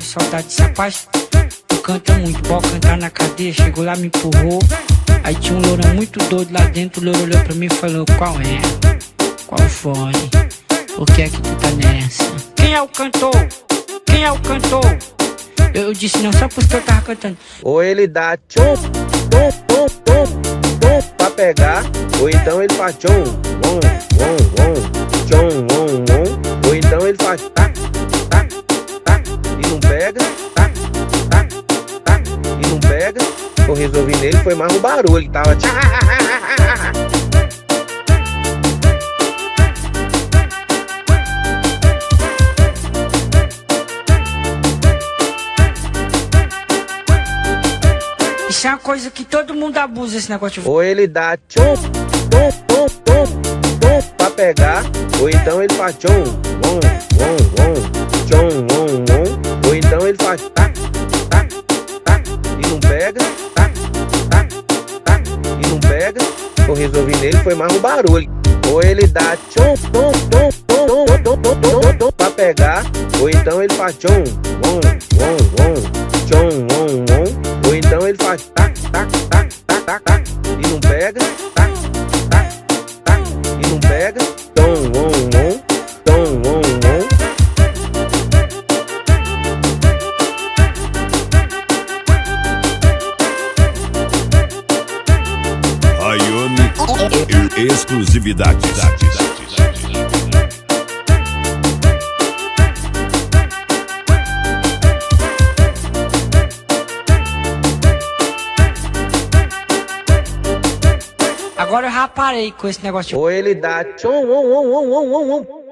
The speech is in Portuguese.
saudade desse rapaz. Tu canta muito, bora cantar na cadeia. Chegou lá, me empurrou. Aí tinha um lourão muito doido lá dentro. O louro olhou pra mim e falou: qual é? Qual foi? Por que é que tu tá nessa? Quem é o cantor? Quem é o cantor? Eu disse não, só porque eu tava cantando. Ou ele dá tchum, tom, tom, tom, tom pra pegar, ou então ele faz tchum, wom, wom, wom, tchum, wom, wom. Ou então ele faz tac, tac, tac, e não pega, tac, tac, tac, e não pega. Eu resolvi nele, foi mais um barulho, ele tava tchá. Isso é uma coisa que todo mundo abusa, esse negócio de... Ou ele dá tchum, tom, tom, tom, tom pra pegar, ou então ele faz tchum, wom, wom, wom, tchum, wom, wom. Ou então ele faz tac, tac, tac, e não pega, tac, tac, tac, e não pega. Eu resolvi nele, foi mais um barulho. Ou ele dá tchum, tom, tom, tom, tom, tom, tom, tom, tom pra pegar, ou então ele faz tchum, wom, wom, wom, tchum, wom, wom. Ou então ele faz tac, tac, tac, tac, tac, tac, e não pega, tac, tac, tac, e não pega, tom, wom, wom, tom, wom, wom. Ayane, exclusividade. Agora eu já parei com esse negócio de... Ou ele dá tchum, wom, wom, wom, wom, wom.